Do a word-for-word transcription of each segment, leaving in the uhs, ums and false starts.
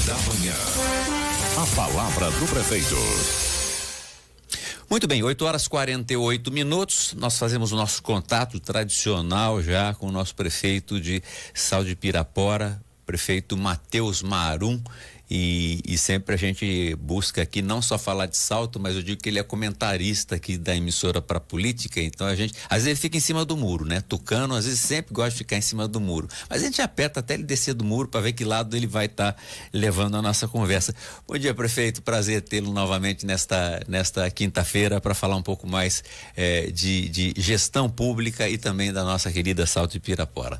da Manhã. A palavra do prefeito. Muito bem, oito horas e quarenta e oito minutos, nós fazemos o nosso contato tradicional já com o nosso prefeito de Sal de Pirapora, prefeito Matheus Marum, e, e sempre a gente busca aqui não só falar de Salto, mas eu digo que ele é comentarista aqui da emissora para política, então a gente, às vezes ele fica em cima do muro, né? Tucano, às vezes sempre gosta de ficar em cima do muro, mas a gente aperta até ele descer do muro para ver que lado ele vai estar tá levando a nossa conversa. Bom dia, prefeito, prazer tê-lo novamente nesta, nesta quinta-feira para falar um pouco mais eh, de, de gestão pública e também da nossa querida Salto de Pirapora.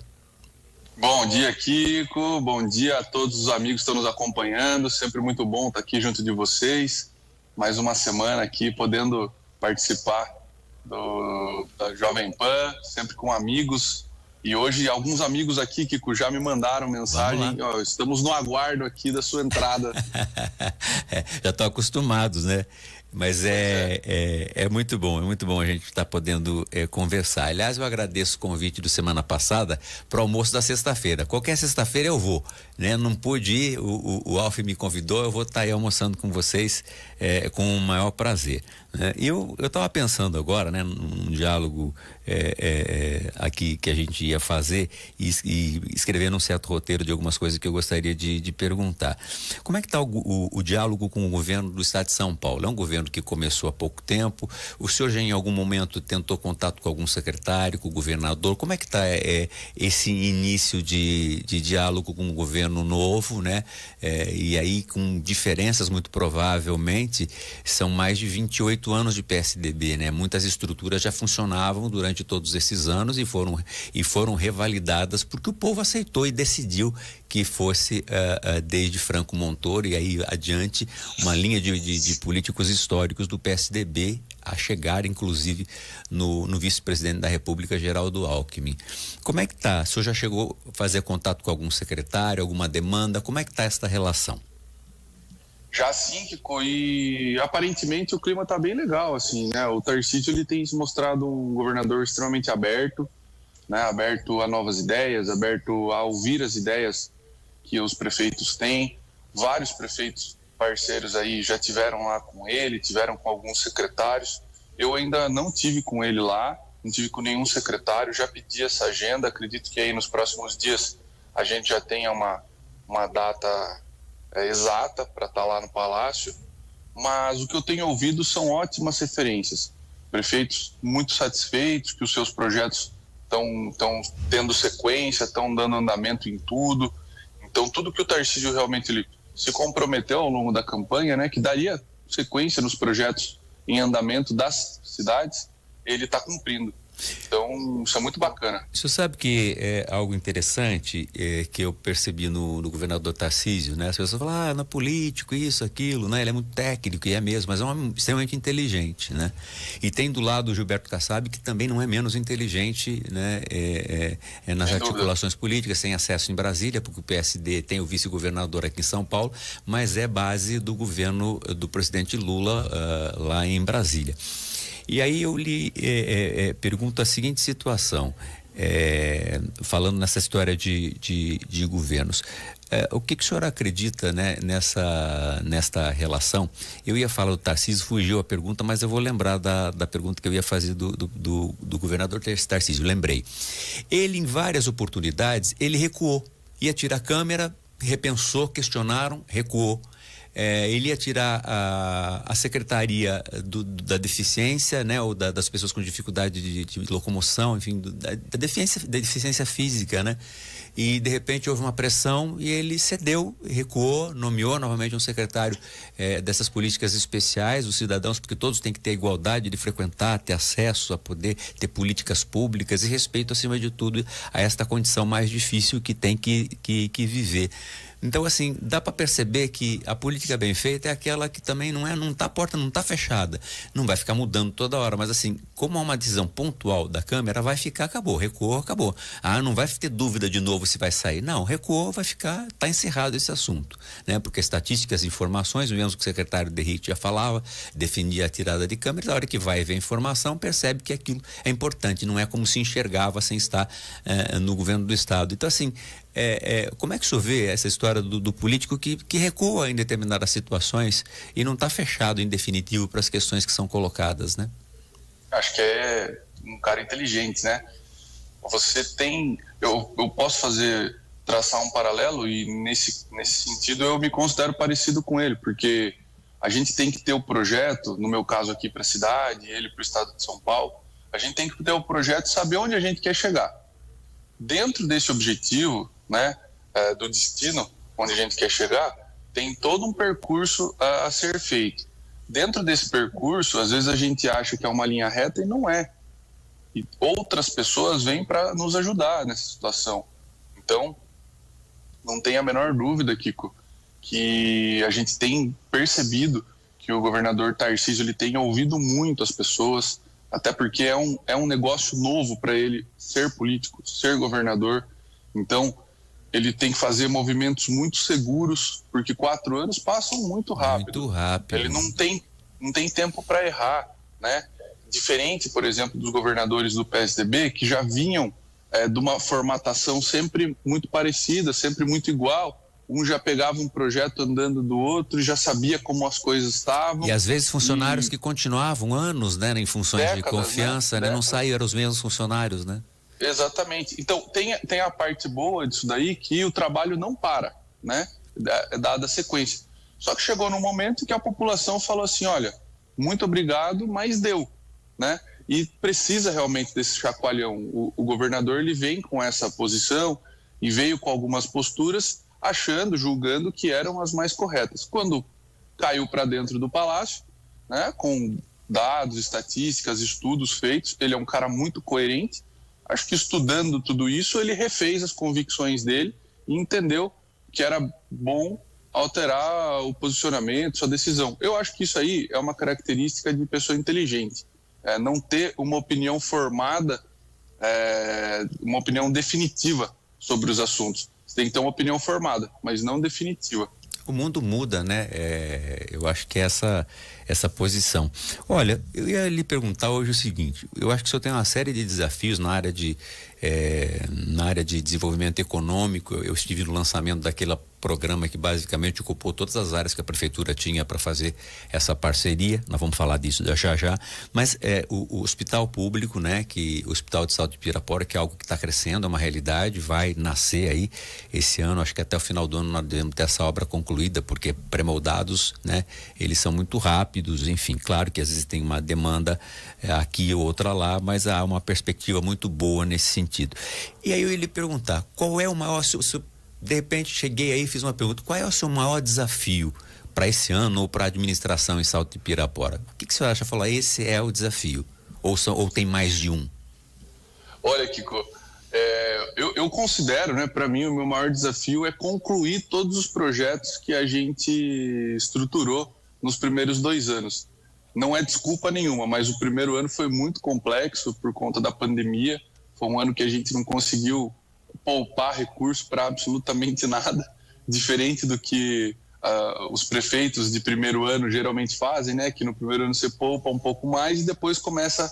Bom dia, Kiko, bom dia a todos os amigos que estão nos acompanhando, sempre muito bom estar aqui junto de vocês, mais uma semana aqui podendo participar do, da Jovem Pan, sempre com amigos, e hoje alguns amigos aqui, Kiko, já me mandaram mensagem, ó, estamos no aguardo aqui da sua entrada. é, já estão acostumados, né? Mas é, é, é muito bom, é muito bom a gente estar tá podendo é, conversar. Aliás, eu agradeço o convite do semana passada para o almoço da sexta-feira. Qualquer sexta-feira eu vou, né? Não pude ir, o, o, o Alf me convidou, eu vou estar tá aí almoçando com vocês é, com o maior prazer. Né? E eu eu estava pensando agora, né, num diálogo é, é, aqui que a gente ia fazer e, e escrever num certo roteiro de algumas coisas que eu gostaria de, de perguntar. Como é que está o, o, o diálogo com o governo do estado de São Paulo? É um governo que começou há pouco tempo. O senhor já em algum momento tentou contato com algum secretário, com o governador? Como é que está é, esse início de, de diálogo com o governo novo, né? É, e aí com diferenças muito provavelmente, são mais de vinte e oito anos de P S D B, né? Muitas estruturas já funcionavam durante todos esses anos e foram, e foram revalidadas porque o povo aceitou e decidiu que fosse uh, uh, desde Franco Montoro e aí adiante uma linha de, de, de políticos históricos do P S D B a chegar inclusive no, no vice-presidente da República, Geraldo Alckmin. Como é que tá? O senhor já chegou a fazer contato com algum secretário, alguma demanda? Como é que tá esta relação? Já sim, Kiko, e aparentemente o clima tá bem legal, assim, né? O Tarcísio, ele tem se mostrado um governador extremamente aberto, né? Aberto a novas ideias, aberto a ouvir as ideias que os prefeitos têm. Vários prefeitos parceiros aí já tiveram lá com ele, tiveram com alguns secretários. Eu ainda não tive com ele lá, não tive com nenhum secretário, já pedi essa agenda, acredito que aí nos próximos dias a gente já tenha uma, uma data é, exata para estar lá no Palácio, mas o que eu tenho ouvido são ótimas referências. Prefeitos muito satisfeitos que os seus projetos estão estão tendo sequência, estão dando andamento em tudo. Então, tudo que o Tarcísio realmente ele se comprometeu ao longo da campanha, né, que daria sequência nos projetos em andamento das cidades, ele está cumprindo. Então, isso é muito bacana. O senhor sabe que é algo interessante é, que eu percebi no, no governador Tarcísio, né? As pessoas falam, ah, não é político, isso, aquilo, né? Ele é muito técnico, e é mesmo, mas é um homem extremamente inteligente, né? E tem do lado o Gilberto Kassab, que também não é menos inteligente, né? É, é, é nas Sem articulações dúvida. políticas, sem acesso em Brasília, porque o P S D tem o vice-governador aqui em São Paulo, mas é base do governo do presidente Lula uh, lá em Brasília. E aí eu lhe é, é, é, pergunto a seguinte situação, é, falando nessa história de, de, de governos, é, o que, que o senhor acredita, né, nessa, nesta relação? Eu ia falar do Tarcísio, fugiu a pergunta, mas eu vou lembrar da, da pergunta que eu ia fazer do, do, do, do governador Tarcísio, lembrei. Ele, em várias oportunidades, ele recuou, ia tirar a câmera, repensou, questionaram, recuou. É, ele ia tirar a, a secretaria do, da deficiência, né, ou da, das pessoas com dificuldade de, de locomoção, enfim, do, da, da, deficiência, da deficiência física, né? E de repente houve uma pressão e ele cedeu, recuou, nomeou novamente um secretário é, dessas políticas especiais, os cidadãos, porque todos têm que ter igualdade de frequentar, ter acesso a poder ter políticas públicas e respeito, acima de tudo, a esta condição mais difícil que tem que, que, que viver. Então, assim, dá para perceber que a política bem feita é aquela que também não é, não tá, a porta não está fechada, não vai ficar mudando toda hora, mas assim, como há uma decisão pontual da Câmara, vai ficar, acabou, recuou, acabou. Ah, não vai ter dúvida de novo se vai sair. Não, recuou, vai ficar, está encerrado esse assunto, né? Porque estatísticas, informações, mesmo que o secretário Derrite já falava, defendia a tirada de Câmara, na hora que vai ver a informação, percebe que aquilo é importante, não é como se enxergava sem estar eh, no governo do Estado. Então, assim, É, é, como é que o senhor vê essa história do, do político que, que recua em determinadas situações e não está fechado em definitivo para as questões que são colocadas, né? Acho que é um cara inteligente, né? Você tem... Eu, eu posso fazer... traçar um paralelo e nesse, nesse sentido eu me considero parecido com ele, porque a gente tem que ter o projeto, no meu caso aqui para a cidade, ele para o estado de São Paulo, a gente tem que ter o projeto e saber onde a gente quer chegar. Dentro desse objetivo, né, é, do destino, onde a gente quer chegar, tem todo um percurso a, a ser feito. Dentro desse percurso, às vezes a gente acha que é uma linha reta e não é. E outras pessoas vêm para nos ajudar nessa situação. Então, não tem a menor dúvida, Kiko, que a gente tem percebido que o governador Tarcísio ele tem ouvido muito as pessoas, até porque é um, é um negócio novo para ele ser político, ser governador. Então, ele tem que fazer movimentos muito seguros, porque quatro anos passam muito rápido. Muito rápido. Ele não tem, não tem tempo para errar, né? Diferente, por exemplo, dos governadores do P S D B, que já vinham É, de uma formatação sempre muito parecida, sempre muito igual. Um já pegava um projeto andando do outro, já sabia como as coisas estavam. E às vezes funcionários e... que continuavam anos, né, em funções décadas, de confiança, né? Né? Não saíam, eram os mesmos funcionários, né? Exatamente. Então tem, tem a parte boa disso daí, que o trabalho não para, né? Dada a sequência. Só que chegou num momento que a população falou assim, olha, muito obrigado, mas deu, né? E precisa realmente desse chacoalhão. O, o governador ele vem com essa posição e veio com algumas posturas achando, julgando que eram as mais corretas. Quando caiu para dentro do palácio, né, com dados, estatísticas, estudos feitos, ele é um cara muito coerente. Acho que estudando tudo isso, ele refez as convicções dele e entendeu que era bom alterar o posicionamento, sua decisão. Eu acho que isso aí é uma característica de pessoa inteligente. É, não ter uma opinião formada, é, uma opinião definitiva sobre os assuntos. Você tem que ter uma opinião formada, mas não definitiva. O mundo muda, né? É, eu acho que é essa, essa posição. Olha, eu ia lhe perguntar hoje o seguinte, eu acho que o senhor tem uma série de desafios na área de, é, na área de desenvolvimento econômico. Eu estive no lançamento daquele programa que basicamente ocupou todas as áreas que a prefeitura tinha para fazer essa parceria. Nós vamos falar disso já já. Mas é, o, o hospital público, né? Que o Hospital de Saúde de Pirapora, que é algo que está crescendo, é uma realidade, vai nascer aí esse ano. Acho que até o final do ano nós devemos ter essa obra concluída, porque pré-moldados, né? Eles são muito rápidos, enfim, claro que às vezes tem uma demanda é, aqui ou outra lá, mas há uma perspectiva muito boa nesse sentido. E aí eu ia lhe perguntar, qual é o maior, se, se, de repente cheguei aí e fiz uma pergunta, qual é o seu maior desafio para esse ano ou para a administração em Salto de Pirapora? O que, que você acha? Falar, esse é o desafio? Ou, são, ou tem mais de um? Olha, Kiko, é, eu, eu considero, né, para mim, o meu maior desafio é concluir todos os projetos que a gente estruturou nos primeiros dois anos. Não é desculpa nenhuma, mas o primeiro ano foi muito complexo por conta da pandemia. Foi um ano que a gente não conseguiu poupar recurso para absolutamente nada, diferente do que uh, os prefeitos de primeiro ano geralmente fazem, né? Que no primeiro ano você poupa um pouco mais e depois começa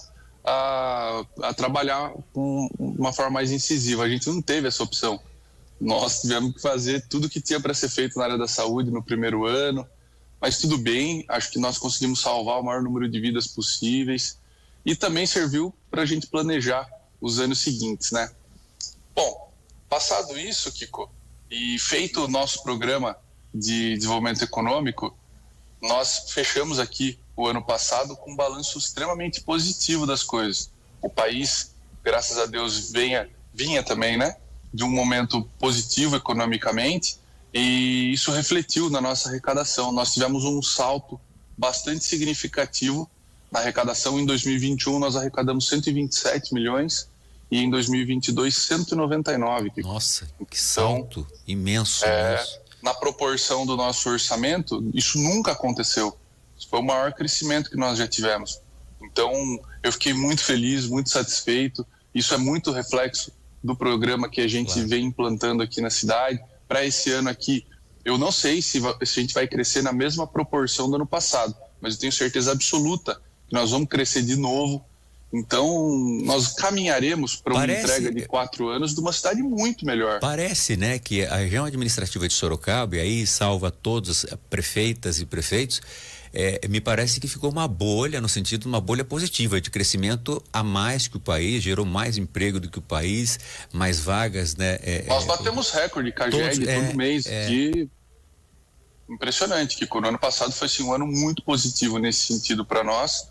a, a trabalhar com uma forma mais incisiva. A gente não teve essa opção. Nós tivemos que fazer tudo que tinha para ser feito na área da saúde no primeiro ano, mas tudo bem, acho que nós conseguimos salvar o maior número de vidas possíveis e também serviu para a gente planejar os anos seguintes, né? Bom, passado isso, Kiko, e feito o nosso programa de desenvolvimento econômico, nós fechamos aqui o ano passado com um balanço extremamente positivo das coisas. O país, graças a Deus, venha, vinha também, né, de um momento positivo economicamente, e isso refletiu na nossa arrecadação. Nós tivemos um salto bastante significativo na arrecadação. Em dois mil e vinte e um nós arrecadamos cento e vinte e sete milhões e em dois mil e vinte e dois cento e noventa e nove. Nossa, que salto então, imenso, é, imenso. Na proporção do nosso orçamento, isso nunca aconteceu. Isso foi o maior crescimento que nós já tivemos. Então, eu fiquei muito feliz, muito satisfeito. Isso é muito reflexo do programa que a gente claro. vem implantando aqui na cidade. Para esse ano aqui, eu não sei se, se a gente vai crescer na mesma proporção do ano passado, mas eu tenho certeza absoluta que nós vamos crescer de novo Então, nós caminharemos para uma Parece... entrega de quatro anos de uma cidade muito melhor. Parece, né, que a região administrativa de Sorocaba, e aí salva todos, prefeitas e prefeitos, é, me parece que ficou uma bolha, no sentido de uma bolha positiva, de crescimento a mais que o país, gerou mais emprego do que o país, mais vagas, né? É, nós batemos recorde, CAGED, todo é, mês, é... de... impressionante, que o ano passado foi assim, um ano muito positivo nesse sentido para nós.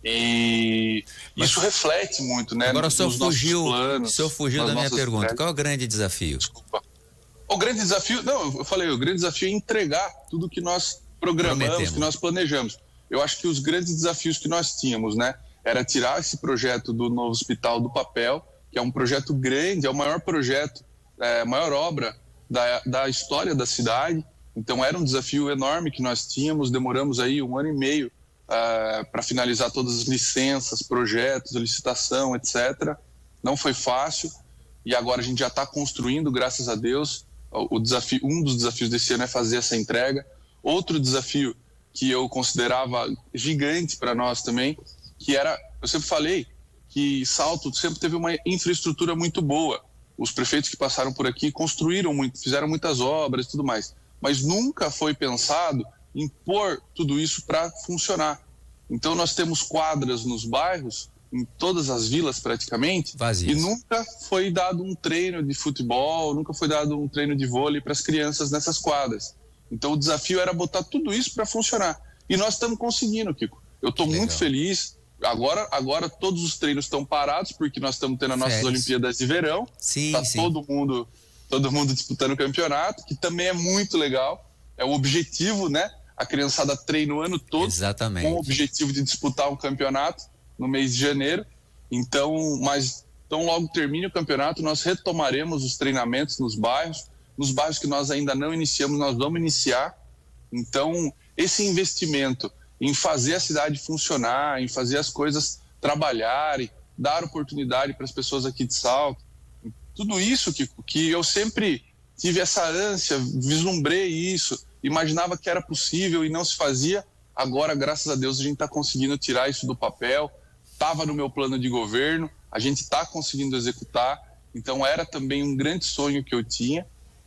E Mas, isso reflete muito, né? Agora o senhor fugiu, planos, o senhor fugiu da minha pergunta. Ideias. Qual é o grande desafio? Desculpa. O grande desafio, não, eu falei, o grande desafio é entregar tudo que nós programamos, Prometemos. que nós planejamos. Eu acho que os grandes desafios que nós tínhamos, né? Era tirar esse projeto do novo hospital do papel, que é um projeto grande, é o maior projeto, é a maior obra da, da história da cidade. Então era um desafio enorme que nós tínhamos, demoramos aí um ano e meio Uh, para finalizar todas as licenças, projetos, licitação, etcétera. Não foi fácil e agora a gente já está construindo, graças a Deus. O, o desafio, um dos desafios desse ano é fazer essa entrega. Outro desafio que eu considerava gigante para nós também, que era, eu sempre falei que Salto sempre teve uma infraestrutura muito boa. Os prefeitos que passaram por aqui construíram muito, fizeram muitas obras e tudo mais, mas nunca foi pensado em pôr tudo isso para funcionar. Então nós temos quadras nos bairros, em todas as vilas praticamente, Vazias. E nunca foi dado um treino de futebol, nunca foi dado um treino de vôlei para as crianças nessas quadras. Então o desafio era botar tudo isso para funcionar. E nós estamos conseguindo, Kiko. Eu estou muito feliz. Agora, agora todos os treinos estão parados, porque nós estamos tendo as nossas Férias. Olimpíadas de verão. Sim, tá sim. todo mundo, todo mundo disputando o campeonato, que também é muito legal. É o objetivo, né? A criançada treina o ano todo. Exatamente. Com o objetivo de disputar um campeonato no mês de janeiro. Então, mas tão logo termine o campeonato, nós retomaremos os treinamentos nos bairros. Nos bairros que nós ainda não iniciamos, nós vamos iniciar. Então, esse investimento em fazer a cidade funcionar, em fazer as coisas trabalharem, dar oportunidade para as pessoas aqui de Salto, tudo isso que, que eu sempre tive essa ânsia, vislumbrei isso, imaginava que era possível e não se fazia. Agora, graças a Deus, a gente está conseguindo tirar isso do papel. Estava no meu plano de governo, a gente está conseguindo executar. Então, era também um grande sonho que eu tinha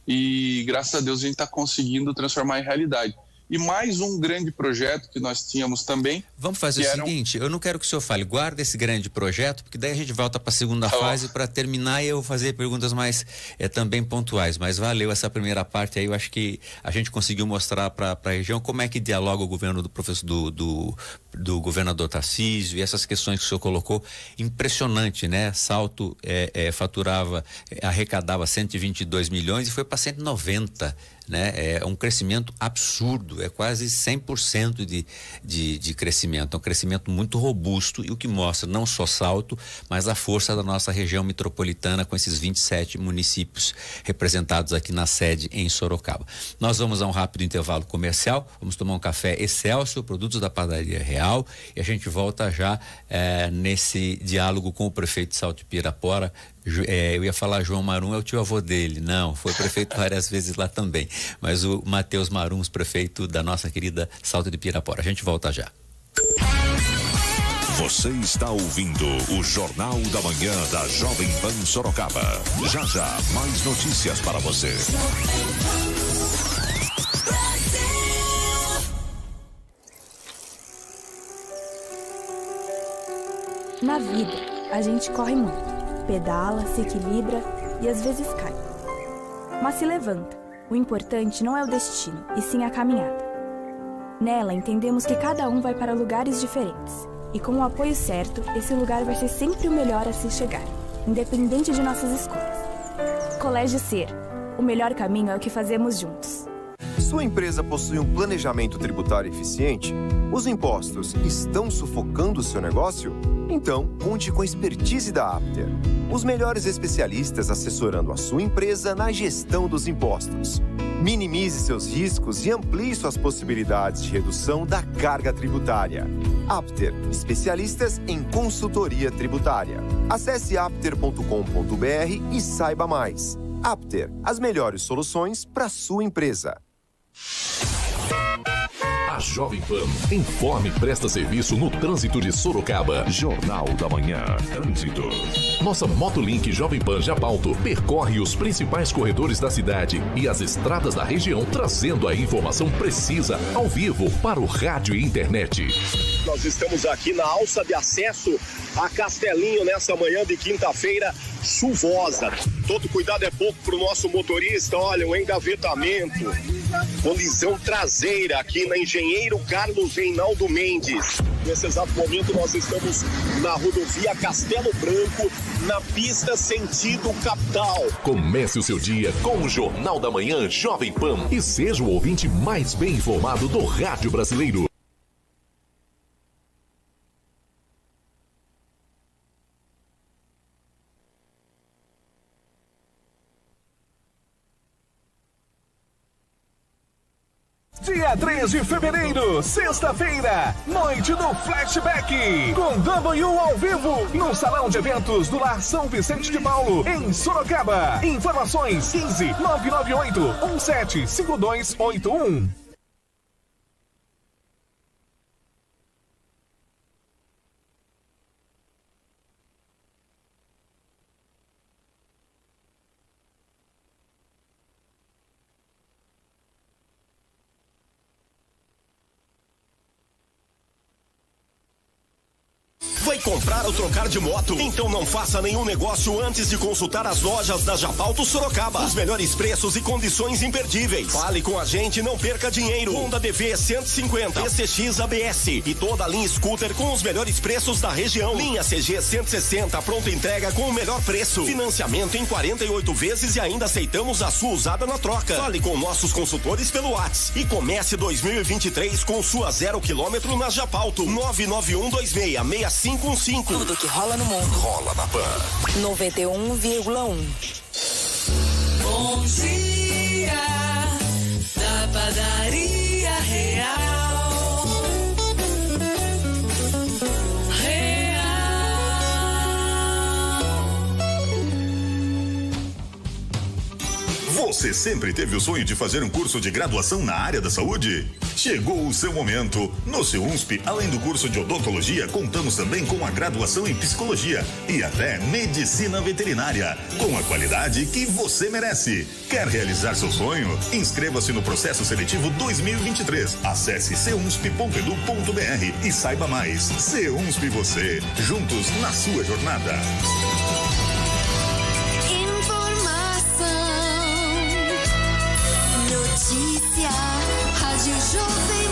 e, graças a Deus, a gente está conseguindo transformar em realidade. E mais um grande projeto que nós tínhamos também. Vamos fazer o eram... seguinte, eu não quero que o senhor fale, guarda esse grande projeto, porque daí a gente volta para a segunda tá fase para terminar e eu vou fazer perguntas mais é, também pontuais. Mas valeu essa primeira parte aí, eu acho que a gente conseguiu mostrar para a região como é que dialoga o governo do professor do, do, do governador Tarcísio e essas questões que o senhor colocou. Impressionante, né? Salto é, é, faturava, é, arrecadava cento e vinte e dois milhões e foi para cento e noventa. Né? É um crescimento absurdo, é quase cem por cento de, de, de crescimento, é um crescimento muito robusto e o que mostra não só Salto, mas a força da nossa região metropolitana com esses vinte e sete municípios representados aqui na sede em Sorocaba. Nós vamos a um rápido intervalo comercial, vamos tomar um café Excelsior, produtos da Padaria Real, e a gente volta já é, nesse diálogo com o prefeito de Salto de Pirapora. É, eu ia falar João Marum, é o tio avô dele, não, foi prefeito várias vezes lá também, mas o Matheus Maruns, prefeito da nossa querida Salto de Pirapora. A gente volta já. Você está ouvindo o Jornal da Manhã da Jovem Pan Sorocaba. Já já, mais notícias para você. Na vida, a gente corre muito. Pedala, se equilibra e às vezes cai. Mas se levanta. O importante não é o destino, e sim a caminhada. Nela, entendemos que cada um vai para lugares diferentes. E com o apoio certo, esse lugar vai ser sempre o melhor a se chegar, independente de nossas escolhas. Colégio Ser. O melhor caminho é o que fazemos juntos. Sua empresa possui um planejamento tributário eficiente? Os impostos estão sufocando o seu negócio? Então, conte com a expertise da Apter. Os melhores especialistas assessorando a sua empresa na gestão dos impostos. Minimize seus riscos e amplie suas possibilidades de redução da carga tributária. Apter, especialistas em consultoria tributária. Acesse apter ponto com ponto br e saiba mais. Apter, as melhores soluções para sua empresa. A Jovem Pan informa e presta serviço no trânsito de Sorocaba. Jornal da Manhã, trânsito. Nossa Motolink Jovem Pan Japauto percorre os principais corredores da cidade e as estradas da região, trazendo a informação precisa ao vivo para o rádio e internet. Nós estamos aqui na alça de acesso a Castelinho nessa manhã de quinta-feira chuvosa. Todo cuidado é pouco para o nosso motorista. Olha, um engavetamento, colisão traseira aqui na Engenheiro Carlos Reinaldo Mendes. Nesse exato momento nós estamos na rodovia Castelo Branco, na pista sentido capital. Comece o seu dia com o Jornal da Manhã Jovem Pan e seja o ouvinte mais bem informado do rádio brasileiro. Dia três de fevereiro, sexta-feira, noite do Flashback, com W ao vivo, no Salão de Eventos do Lar São Vicente de Paulo, em Sorocaba. Informações quinze, nove nove oito, um sete cinco dois oito um. Vai comprar ou trocar de moto? Então não faça nenhum negócio antes de consultar as lojas da Japauto Sorocaba. Os melhores preços e condições imperdíveis. Fale com a gente e não perca dinheiro. Honda D V cento e cinquenta, P C X A B S e toda a linha scooter com os melhores preços da região. Linha C G cento e sessenta, pronta entrega com o melhor preço. Financiamento em quarenta e oito vezes e ainda aceitamos a sua usada na troca. Fale com nossos consultores pelo WhatsApp e comece dois mil e vinte e três com sua zero quilômetro na Japauto. nove nove um dois seis, seis cinco um cinco. Tudo que rola no mundo. Rola na Pan. noventa e um vírgula um. Bom dia da padaria Real. Real. Você sempre teve o sonho de fazer um curso de graduação na área da saúde? Chegou o seu momento. No SEUNSP, além do curso de odontologia, contamos também com a graduação em psicologia e até medicina veterinária, com a qualidade que você merece. Quer realizar seu sonho? Inscreva-se no processo seletivo dois mil e vinte e três. Acesse seunsp ponto edu ponto br e saiba mais. SEUNSP e você, juntos na sua jornada. Rádio Jovem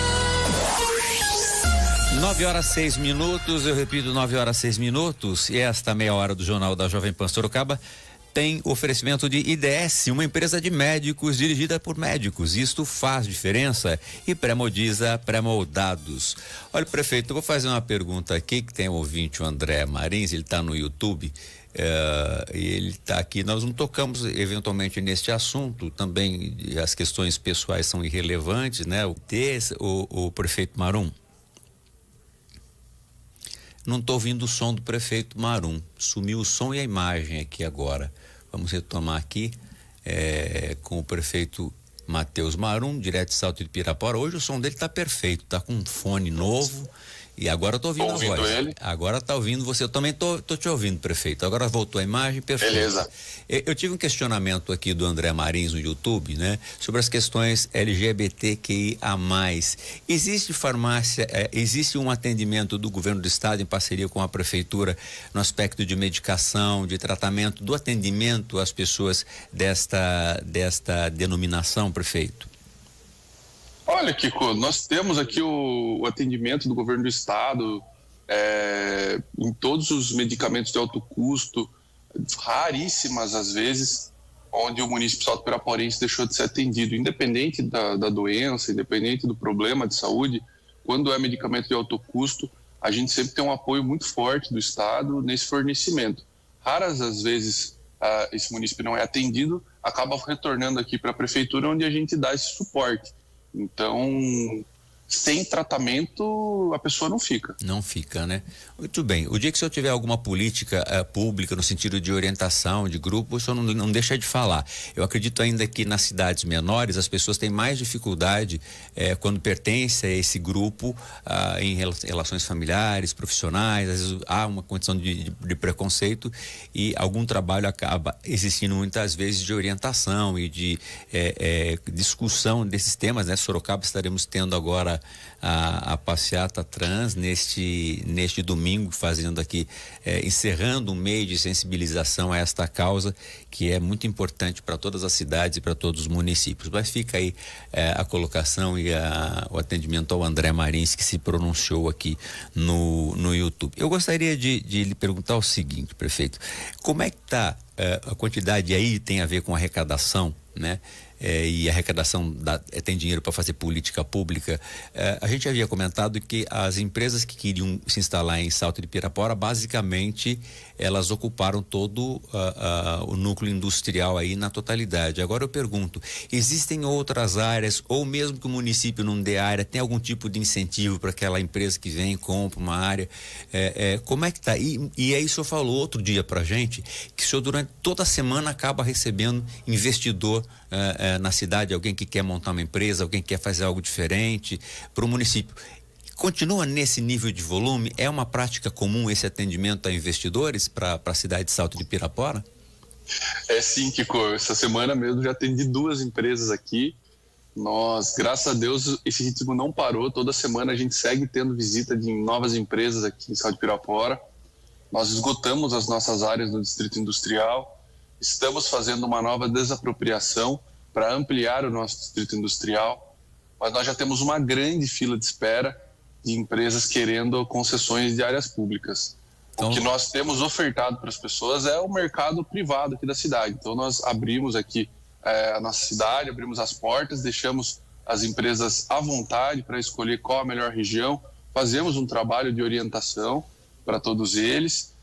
Pan. nove horas seis minutos, eu repito, nove horas seis minutos, e esta meia hora do Jornal da Jovem Pan Sorocaba tem oferecimento de I D S, uma empresa de médicos dirigida por médicos. Isto faz diferença e pré-modiza pré-moldados. Olha, prefeito, eu vou fazer uma pergunta aqui que tem um ouvinte, o André Marins, ele está no YouTube. Uh, e ele está aqui, nós não tocamos eventualmente neste assunto, também as questões pessoais são irrelevantes, né? O, desse, o, o prefeito Marum, não estou ouvindo o som do prefeito Marum, sumiu o som e a imagem aqui agora. Vamos retomar aqui é, com o prefeito Matheus Marum, direto de Salto de Pirapora. Hoje o som dele está perfeito, está com um fone novo. E agora eu tô ouvindo, tô ouvindo a voz. Ele. Agora tá ouvindo você. Eu também tô, tô te ouvindo, prefeito. Agora voltou a imagem, perfeito. Beleza. Eu, eu tive um questionamento aqui do André Marins no YouTube, né? Sobre as questões L G B T Q I A mais. Existe farmácia, é, existe um atendimento do governo do estado em parceria com a prefeitura no aspecto de medicação, de tratamento, do atendimento às pessoas desta, desta denominação, prefeito? Olha, Kiko, nós temos aqui o, o atendimento do governo do estado é, em todos os medicamentos de alto custo, raríssimas às vezes, onde o município salto-piraporense deixou de ser atendido, independente da, da doença, independente do problema de saúde. Quando é medicamento de alto custo, a gente sempre tem um apoio muito forte do estado nesse fornecimento. Raras às vezes ah, esse município não é atendido, acaba retornando aqui para a prefeitura, onde a gente dá esse suporte. Então, sem tratamento a pessoa não fica. Não fica, né? Muito bem. O dia que o senhor tiver alguma política uh, pública no sentido de orientação, de grupo, o senhor não, não deixa de falar. Eu acredito ainda que nas cidades menores as pessoas têm mais dificuldade eh, quando pertencem a esse grupo uh, em relações familiares, profissionais, às vezes há uma condição de, de, de preconceito e algum trabalho acaba existindo muitas vezes de orientação e de eh, eh, discussão desses temas, né? Sorocaba estaremos tendo agora a, a passeata trans neste, neste domingo, fazendo aqui, eh, encerrando um mês de sensibilização a esta causa, que é muito importante para todas as cidades e para todos os municípios. Mas fica aí eh, a colocação e a, o atendimento ao André Marins, que se pronunciou aqui no, no YouTube. Eu gostaria de, de lhe perguntar o seguinte, prefeito, como é que está eh, a quantidade aí tem a ver com arrecadação, né? É, e a arrecadação da, é, tem dinheiro para fazer política pública. É, a gente havia comentado que as empresas que queriam se instalar em Salto de Pirapora, basicamente, elas ocuparam todo uh, uh, o núcleo industrial aí na totalidade. Agora eu pergunto, existem outras áreas, ou mesmo que o município não dê área, tem algum tipo de incentivo para aquela empresa que vem e compra uma área? É, é, como é que está? E, e aí o senhor falou outro dia para a gente que o senhor durante toda a semana acaba recebendo investidor uh, uh, na cidade, alguém que quer montar uma empresa, alguém que quer fazer algo diferente para o município. Continua nesse nível de volume? É uma prática comum esse atendimento a investidores para a cidade de Salto de Pirapora? É sim, Kiko. Essa semana mesmo já atendi duas empresas aqui. Nós, graças a Deus, esse ritmo não parou. Toda semana a gente segue tendo visita de novas empresas aqui em Salto de Pirapora. Nós esgotamos as nossas áreas no Distrito Industrial. Estamos fazendo uma nova desapropriação para ampliar o nosso distrito industrial, mas nós já temos uma grande fila de espera de empresas querendo concessões de áreas públicas. Então, o que nós temos ofertado para as pessoas é o mercado privado aqui da cidade. Então nós abrimos aqui é, a nossa cidade, abrimos as portas, deixamos as empresas à vontade para escolher qual a melhor região, fazemos um trabalho de orientação para todos eles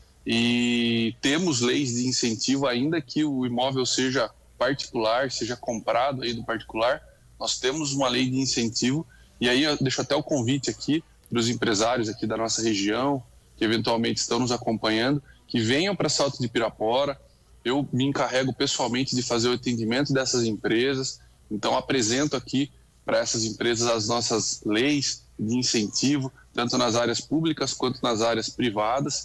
e temos leis de incentivo, ainda que o imóvel seja particular, seja comprado aí do particular, nós temos uma lei de incentivo e aí eu deixo até o convite aqui para os empresários aqui da nossa região, que eventualmente estão nos acompanhando, que venham para Salto de Pirapora. Eu me encarrego pessoalmente de fazer o atendimento dessas empresas, então apresento aqui para essas empresas as nossas leis de incentivo, tanto nas áreas públicas quanto nas áreas privadas,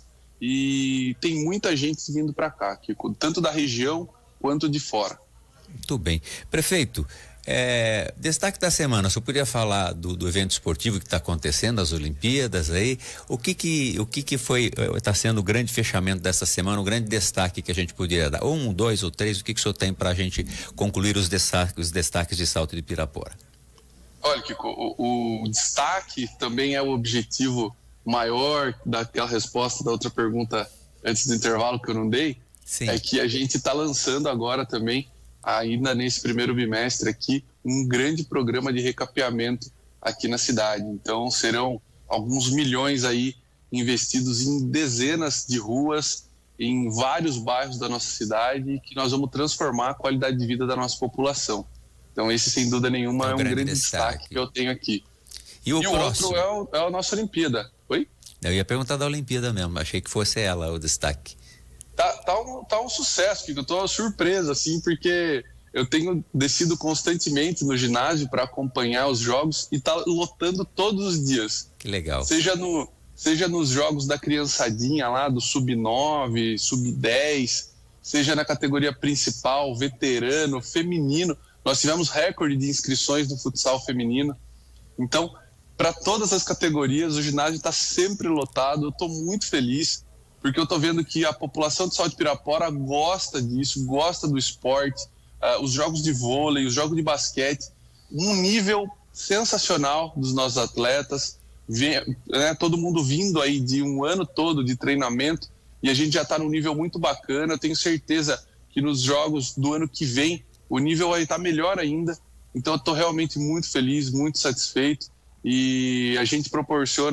e tem muita gente vindo para cá, Kiko, tanto da região quanto de fora. Muito bem. Prefeito, é, destaque da semana, o senhor podia falar do, do evento esportivo que está acontecendo, as Olimpíadas aí, o que que, o que que foi, está sendo o grande fechamento dessa semana, o grande destaque que a gente poderia dar, um, dois ou três, o que que o senhor tem para a gente concluir os destaques, os destaques de Salto de Pirapora? Olha, Kiko, o, o destaque também é o objetivo maior daquela resposta da outra pergunta antes do intervalo que eu não dei. Sim. É que a gente está lançando agora também, ainda nesse primeiro bimestre aqui, um grande programa de recapeamento aqui na cidade. Então serão alguns milhões aí investidos em dezenas de ruas, em vários bairros da nossa cidade, que nós vamos transformar a qualidade de vida da nossa população. Então esse, sem dúvida nenhuma, é um, é um grande, grande destaque. destaque que eu tenho aqui. E o, e o outro é, o, é a nossa Olimpíada. Oi? Eu ia perguntar da Olimpíada mesmo, achei que fosse ela o destaque. Tá, tá, um, tá um sucesso, Kiko. Eu tô surpreso, assim, porque eu tenho descido constantemente no ginásio para acompanhar os jogos e tá lotando todos os dias. Que legal. Seja, no, seja nos jogos da criançadinha lá, do sub nove, sub dez, seja na categoria principal, veterano, feminino. Nós tivemos recorde de inscrições no futsal feminino. Então, para todas as categorias, o ginásio está sempre lotado. Eu estou muito feliz, porque eu estou vendo que a população de Salto de Pirapora gosta disso, gosta do esporte, uh, os jogos de vôlei, os jogos de basquete, um nível sensacional dos nossos atletas, vem, né, todo mundo vindo aí de um ano todo de treinamento e a gente já está num nível muito bacana. Eu tenho certeza que nos jogos do ano que vem o nível vai estar melhor ainda. Então eu estou realmente muito feliz, muito satisfeito e a gente proporciona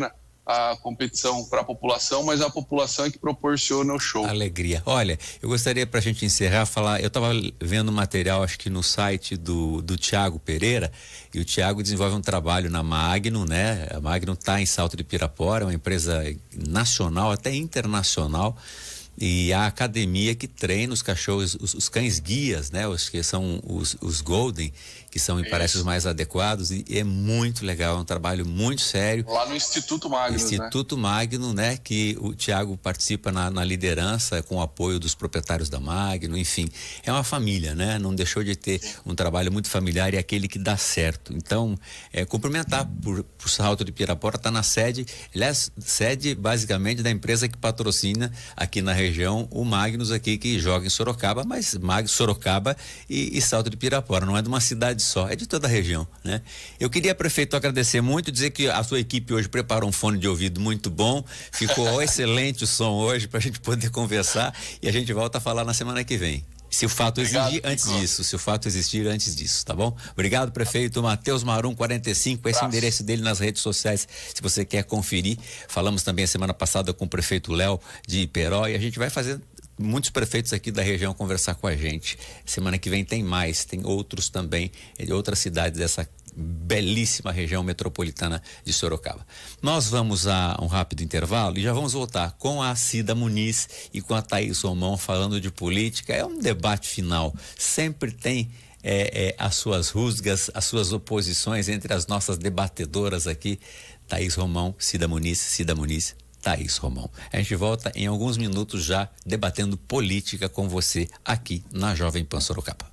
a competição para a população, mas a população é que proporciona o show. Alegria. Olha, eu gostaria, para a gente encerrar, falar, eu estava vendo material, acho que no site do, do Tiago Pereira, e o Tiago desenvolve um trabalho na Magnum, né? A Magnum está em Salto de Pirapora, uma empresa nacional, até internacional, e a academia que treina os cachorros, os, os cães guias, né? Os que são os, os Golden, que são, me parece, os mais adequados, e é muito legal, é um trabalho muito sério. Lá no Instituto Magnum, Instituto né? Magnum, né? Que o Tiago participa na, na liderança, com o apoio dos proprietários da Magnum, enfim, é uma família, né? Não deixou de ter um trabalho muito familiar e aquele que dá certo. Então, é, cumprimentar por, por Salto de Pirapora, tá na sede, aliás, sede basicamente da empresa que patrocina aqui na região o Magnus aqui, que joga em Sorocaba, mas Magnus, Sorocaba e, e Salto de Pirapora, não é de uma cidade só, é de toda a região, né? Eu queria, prefeito, agradecer muito, dizer que a sua equipe hoje preparou um fone de ouvido muito bom, ficou excelente o som hoje pra gente poder conversar, e a gente volta a falar na semana que vem. Se o fato Obrigado, exigir antes Kiko. disso, se o fato existir antes disso, tá bom? Obrigado, prefeito Matheus Marum, quarenta e cinco, esse é o endereço dele nas redes sociais, se você quer conferir. Falamos também a semana passada com o prefeito Léo de Iperó, e a gente vai fazer muitos prefeitos aqui da região conversar com a gente. Semana que vem tem mais, tem outros também, de outras cidades dessa belíssima região metropolitana de Sorocaba. Nós vamos a um rápido intervalo e já vamos voltar com a Cida Muniz e com a Thaís Romão falando de política. É um debate final, sempre tem é, é, as suas rusgas, as suas oposições entre as nossas debatedoras aqui, Thaís Romão, Cida Muniz, Cida Muniz, Thaís Romão. A gente volta em alguns minutos já debatendo política com você aqui na Jovem Pan Sorocaba.